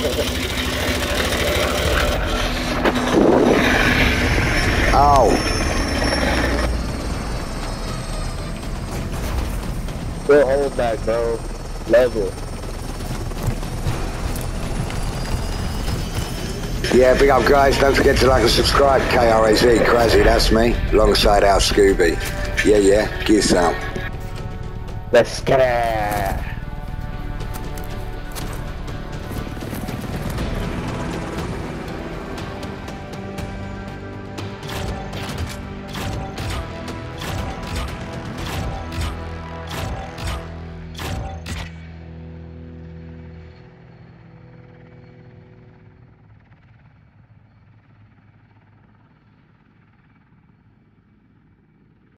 Oh. Still hold back, bro. Level. Yeah, big up guys, don't forget to like and subscribe. Kraz-e, Kraz-e, that's me, alongside alsooby. Yeah, give some. Let's get it.